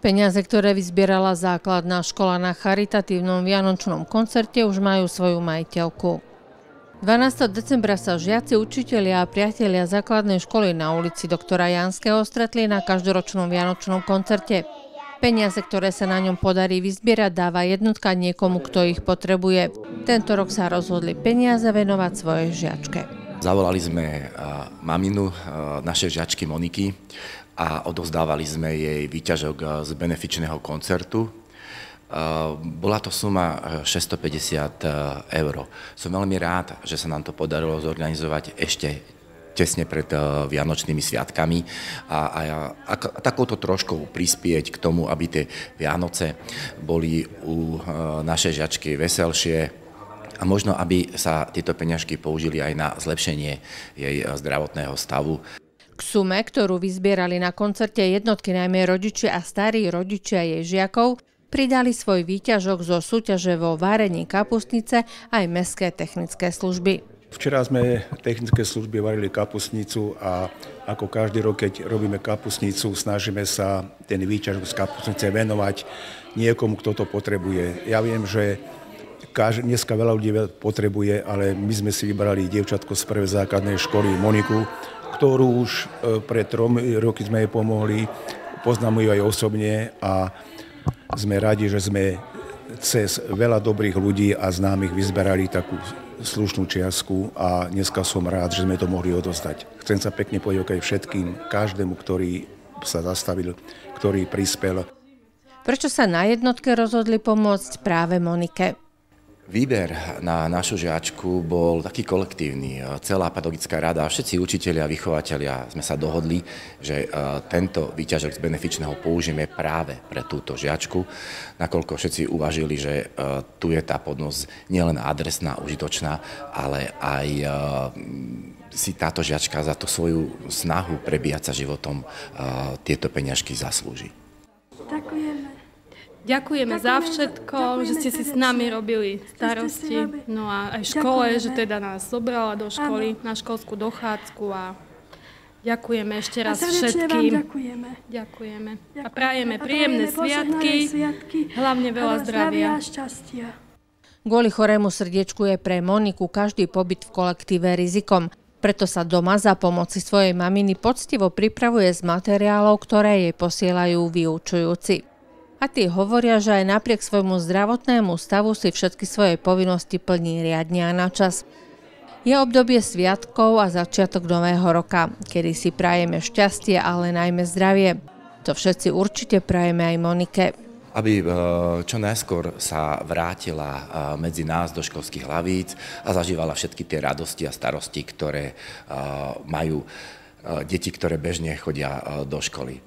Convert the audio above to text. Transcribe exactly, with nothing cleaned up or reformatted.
Peniaze, ktoré vyzbierala základná škola na charitatívnom vianočnom koncerte, už majú svoju majiteľku. dvanásteho decembra sa žiaci, učitelia a priatelia základnej školy na ulici doktora Janského stretli na každoročnom vianočnom koncerte. Peniaze, ktoré sa na ňom podarí vyzbierať, dáva jednotka niekomu, kto ich potrebuje. Tento rok sa rozhodli peniaze venovať svojej žiačke. Zavolali sme maminu našej žiačky Moniky a odovzdávali sme jej výťažok z benefičného koncertu. Bola to suma šesťstopäťdesiat eur. Som veľmi rád, že sa nám to podarilo zorganizovať ešte tesne pred vianočnými sviatkami a, a, a, a takouto troškou prispieť k tomu, aby tie Vianoce boli u našej žiačky veselšie a možno, aby sa tieto peňažky použili aj na zlepšenie jej zdravotného stavu. K sume, ktorú vyzbierali na koncerte jednotky, najmä rodičia a starí rodičia jej žiakov, pridali svoj výťažok zo súťaže vo varení kapustnice aj mestské technické služby. Včera sme technické služby varili kapustnicu a ako každý rok, keď robíme kapustnicu, snažíme sa ten výťažok z kapustnice venovať niekomu, kto to potrebuje. Ja viem, že dneska veľa ľudí potrebuje, ale my sme si vybrali dievčatko z prvej základnej školy Moniku, ktorú už pred tromi roky sme jej pomohli, poznám ju aj osobne a sme radi, že sme cez veľa dobrých ľudí a známych vyzberali takú slušnú čiastku a dneska som rád, že sme to mohli odozdať. Chcem sa pekne poďakovať všetkým, každému, ktorý sa zastavil, ktorý prispel. Prečo sa na jednotke rozhodli pomôcť práve Monike? Výber na našu žiačku bol taký kolektívny. Celá pedagogická rada, všetci učitelia a vychovatelia sme sa dohodli, že tento výťažok z benefičného použijeme práve pre túto žiačku, nakoľko všetci uvažili, že tu je tá podnosť nielen adresná, užitočná, ale aj si táto žiačka za tú svoju snahu prebíjať sa životom tieto peňažky zaslúži. Ďakujeme. Ďakujeme za všetko, že ste si s nami robili starosti, no a aj škole, že teda nás zobrala do školy, na školskú dochádzku a ďakujeme ešte raz všetkým. Ďakujeme. Ďakujeme. A prajeme príjemné sviatky, hlavne veľa zdravia. Kvôli chorému srdiečku je pre Moniku každý pobyt v kolektíve rizikom. Preto sa doma za pomoci svojej maminy poctivo pripravuje z materiálov, ktoré jej posielajú vyučujúci. A tí hovoria, že aj napriek svojmu zdravotnému stavu si všetky svoje povinnosti plní riadne a na čas. Je obdobie sviatkov a začiatok nového roka, kedy si prajeme šťastie, ale najmä zdravie. To všetci určite prajeme aj Monike. Aby čo najskôr sa vrátila medzi nás do školských hlavíc a zažívala všetky tie radosti a starosti, ktoré majú deti, ktoré bežne chodia do školy.